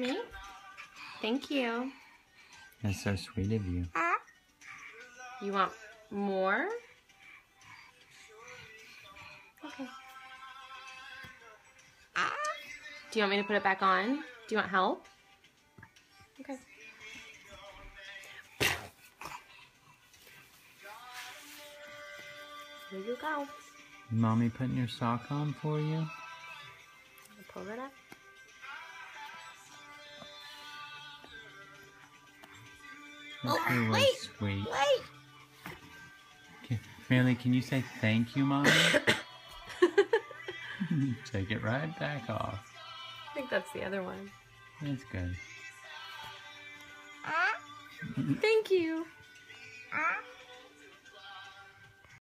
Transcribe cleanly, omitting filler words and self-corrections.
me? Thank you. That's so sweet of you. You want more? Okay. Do you want me to put it back on? Do you want help? Okay. Here you go. Mommy putting your sock on for you? Pull it up. That's Wait! sweet. Wait! Marilyn, can you say thank you, Mommy? Take it right back off. I think that's the other one. That's good. Thank you.